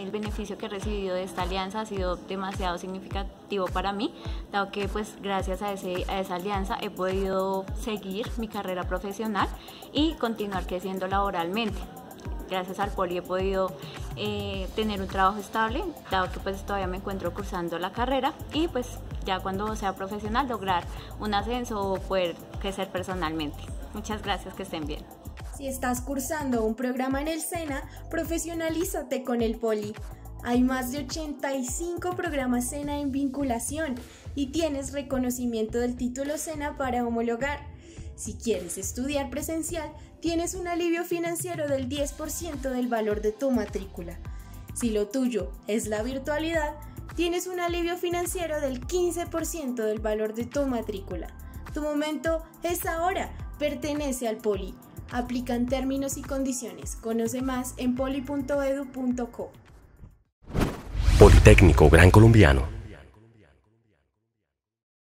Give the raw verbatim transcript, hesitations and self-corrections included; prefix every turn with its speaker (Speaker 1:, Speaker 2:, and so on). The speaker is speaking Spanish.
Speaker 1: el beneficio que he recibido de esta alianza ha sido demasiado significativo para mí, dado que pues gracias a, ese, a esa alianza he podido seguir mi carrera profesional y continuar creciendo laboralmente. Gracias al Poli he podido eh, tener un trabajo estable, dado que pues todavía me encuentro cursando la carrera, y pues ya cuando sea profesional lograr un ascenso o poder crecer personalmente. Muchas gracias, que estén bien.
Speaker 2: Si estás cursando un programa en el SENA, profesionalízate con el Poli. Hay más de ochenta y cinco programas SENA en vinculación y tienes reconocimiento del título SENA para homologar. Si quieres estudiar presencial, tienes un alivio financiero del diez por ciento del valor de tu matrícula. Si lo tuyo es la virtualidad, tienes un alivio financiero del quince por ciento del valor de tu matrícula. Tu momento es ahora. Pertenece al Poli. Aplican términos y condiciones. Conoce más en poli punto edu punto co.
Speaker 3: Politécnico Gran Colombiano.